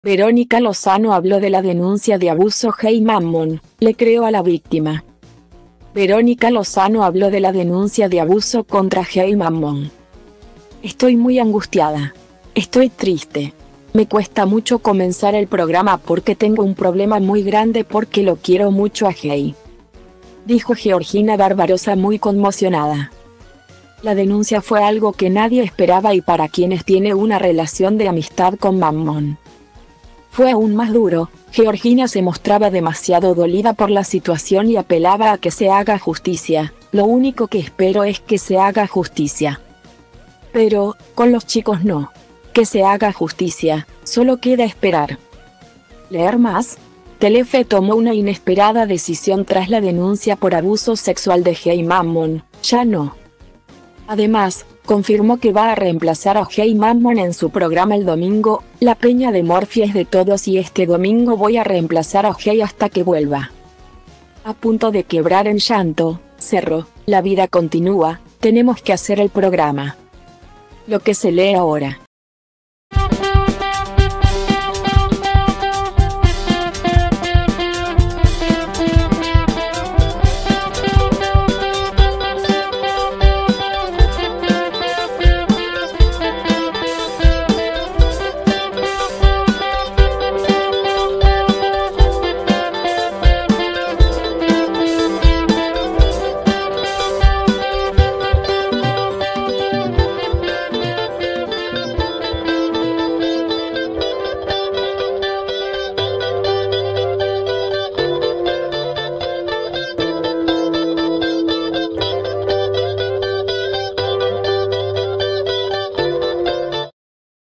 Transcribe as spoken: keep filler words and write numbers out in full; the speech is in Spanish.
Verónica Lozano habló de la denuncia de abuso Hey Mammon, le creo a la víctima. Verónica Lozano habló de la denuncia de abuso contra Hey Mammon. Estoy muy angustiada. Estoy triste. Me cuesta mucho comenzar el programa porque tengo un problema muy grande porque lo quiero mucho a Hey. Dijo Georgina Barbarosa muy conmocionada. La denuncia fue algo que nadie esperaba y para quienes tiene una relación de amistad con Mammon. Fue aún más duro. Georgina se mostraba demasiado dolida por la situación y apelaba a que se haga justicia. Lo único que espero es que se haga justicia. Pero, con los chicos no. Que se haga justicia, solo queda esperar. ¿Leer más? Telefe tomó una inesperada decisión tras la denuncia por abuso sexual de Hey Mammon, ya no. Además, confirmó que va a reemplazar a Hey Mammon en su programa el domingo. La peña de Morphy es de todos y este domingo voy a reemplazar a Hey hasta que vuelva. A punto de quebrar en llanto, cerró, la vida continúa, tenemos que hacer el programa. Lo que se lee ahora.